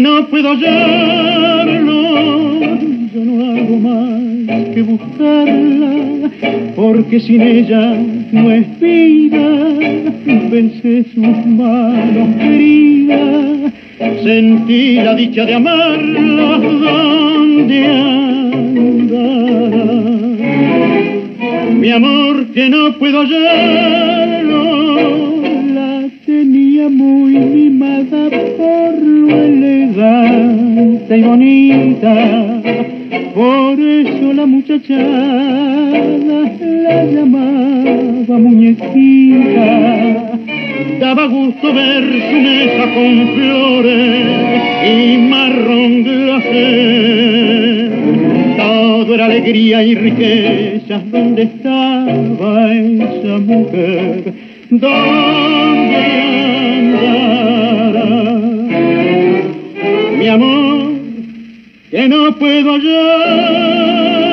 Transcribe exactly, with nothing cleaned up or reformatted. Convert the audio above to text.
no puedo hallarlo, yo no hago más que buscarla, porque sin ella no es vida. Pensé sus manos queridas, sentí la dicha de amarla, ¿dónde andará? Mi amor que no puedo hallarlo, la tenía muy mimada por lo elegante y bonita, por eso la muchachada la llamaba muñequita. Daba gusto ver su mesa con flores y marrón glacé. Todo era alegría y riqueza. ¿Dónde estaba esa mujer? ¿Dónde andará? Mi amor, que no puedo hallar.